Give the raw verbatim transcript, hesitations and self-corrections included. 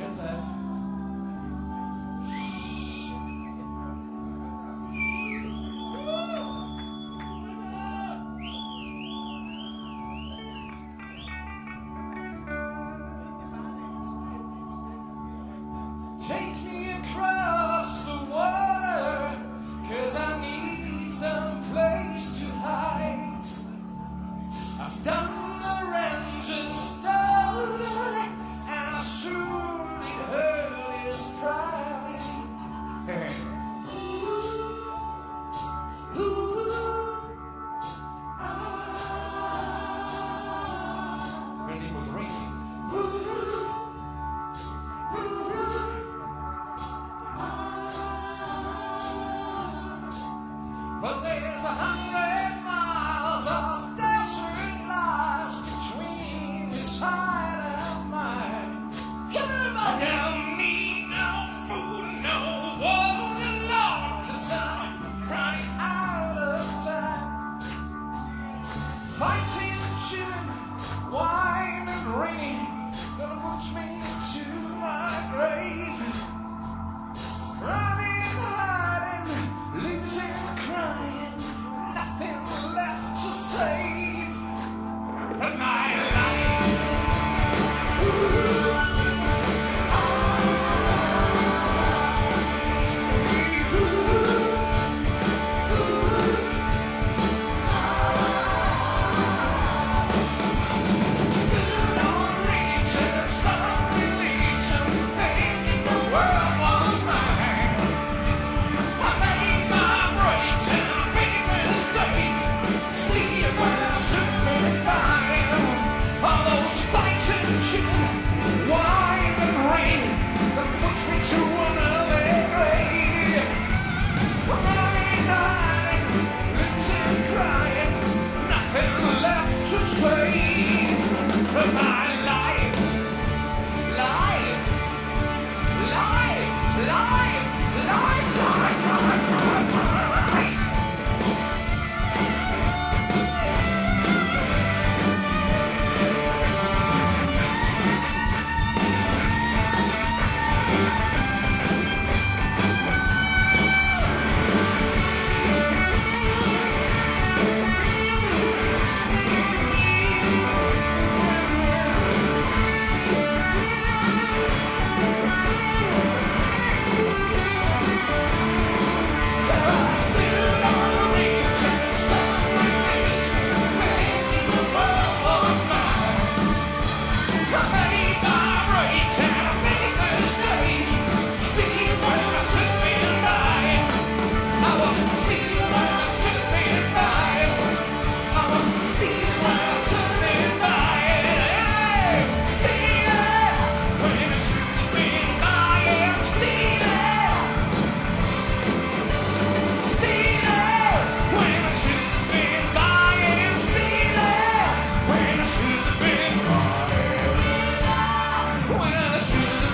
Yes, sir. Take me across the water, 'cause I need some place to hide. I've done the ranger's stuff, and I surely hurt his pride. Ooh, ooh, ah. When it was raining. Well, there's a hundred miles of desert lies between his side and mine. I don't need no food, no water, Lord, 'cause I'm running out of time. Fighting, chewing, wine and rain, gonna push me to my grave. Running, hiding, losing, crying, nothing left to save but my life. Ooh, ah, ooh, ooh, ah. Stood on reaches, not religion, thinking the world was mine. I made my break and I made a mistake. Sleep when I should be fine. All those fights and shit, wine and rain, that puts me to another grave. Running, hiding, losing, crying, nothing left to say but my life, life, life, life, life, life, life, life, life. So I still don't reach and stop reaching, thinking the world was mine. I made my break and I made mistakes. Speed when I should be alive. I was stealing when I should be alive. I was stealing when I should be alive. Stealing when I should be alive. Stealing. Stealing when I should have been buying. Stealing when I should have been buying. When I should have